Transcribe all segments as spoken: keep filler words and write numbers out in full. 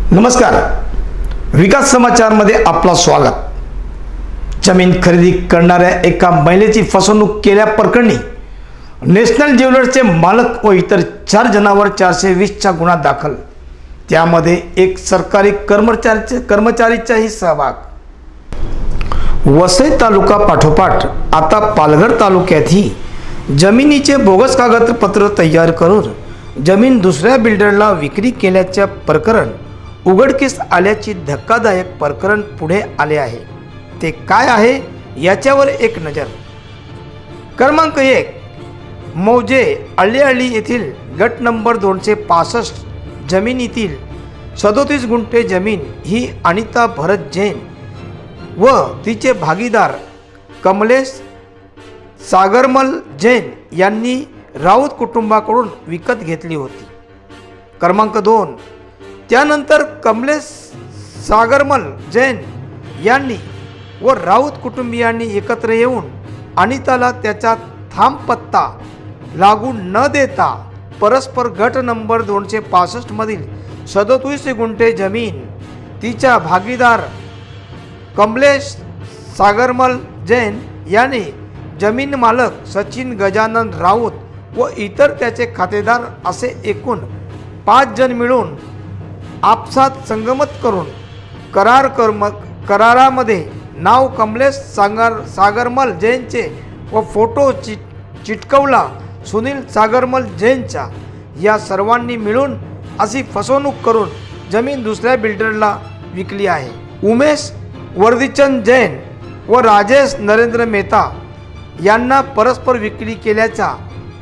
नमस्कार, विकास समाचारमध्ये आपलं स्वागत। जमीन खरेदी करणाऱ्या एका महिलेची फसवणूक केल्याप्रकरणी नॅशनल ज्वेलर्सचे मालक व इतर चार जणांवर चारशे वीस चा गुन्हा दाखल। त्यामध्ये एक सरकारी कर्मचारी कर्मचारीचाही सहभाग। वसई तालुका पाठोपाठ आता पालघर तालुक्यातही जमिनीचे बोगस कागदपत्र तयार करून जमीन दुसऱ्या बिल्डरला विक्री केल्याचे प्रकरण उघडकीस आल्याची धक्कादायक प्रकरण पुढे आले आहे। ते काय आहे याच्यावर एक नजर। क्रमांक एक, मौजे अल्लीअळी येथील गट नंबर दोनशे पासष्ट जमिनीतील सदोतीस गुंठे जमीन ही अनिता भरत जैन व तिचे भागीदार कमलेश सागरमल जैन यांनी राऊत कुटुंबाकडून विकत घेतली होती। क्रमांक दोन, त्यानंतर कमलेश सागरमल जैन यांनी व राऊत कुटुंबियांनी एकत्र येऊन अनिताला त्याचा थांब पत्ता लागू न देता परस्पर गट नंबर दोनशे पासष्ट मधील सदोतीस गुंठे जमीन तिच्या भागीदार कमलेश सागरमल जैन यांनी जमीन मालक सचिन गजानन राऊत व इतर त्याचे खातेदार असे एकूण पाच जण मिळून आपसात संगमत करून करार कर्म करारामध्ये नाव कमलेश सागर सागरमल जैनचे व फोटो चिट चिटकवला सुनील सागरमल जैनचा। या सर्वांनी मिळून अशी फसवणूक करून जमीन दुसऱ्या बिल्डरला विकली आहे। उमेश वर्दीचंद जैन व राजेश नरेंद्र मेहता यांना परस्पर विक्री केल्याचा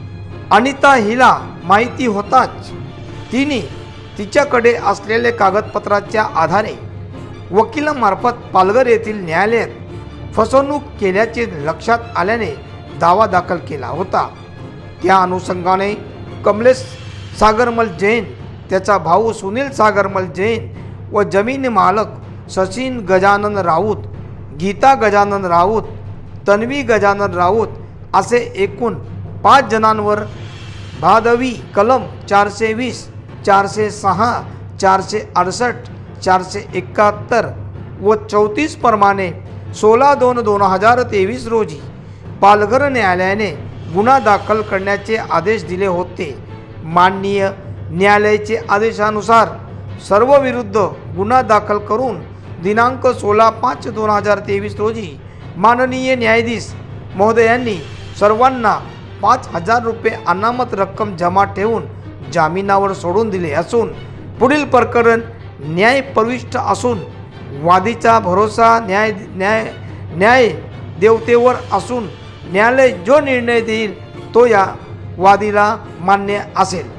अनिता हिला माहिती होताच तिने तिच्याकडे असलेले कागदपत्राच्या आधारे वकिलामार्फत पालघर येथील न्यायालयात फसवणूक केल्याचे लक्षात आल्याने दावा दाखल केला होता। त्या अनुषंगाने कमलेश सागरमल जैन, त्याचा भाऊ सुनील सागरमल जैन व जमीन मालक सचिन गजानन राऊत, गीता गजानन राऊत, तन्वी गजानन राऊत असे एकूण पाच जणांवर भादवी कलम चारशे वीस, चारशे सहा, चारशे अडसष्ट, चारशे एकाहत्तर व चौतीस प्रमाणे सोळा दोन दोन हजार तेवीस रोजी पालघर न्यायालयाने गुन्हा दाखल करण्याचे आदेश दिले होते। माननीय न्यायालयाचे आदेशानुसार सर्व विरुद्ध गुन्हा दाखल करून दिनांक सोळा पाच दोन हजार तेवीस रोजी माननीय न्यायाधीश महोदयांनी सर्वांना पाच हजार रुपये अनामत रक्कम जमा ठेवून जामिनावर सोडून दिले असून पुढील प्रकरण न्याय प्रविष्ट असून वादीचा भरोसा न्याय न्याय न्याय देवतेवर असून न्यायालय जो निर्णय देईल तो या वादीला मान्य असेल।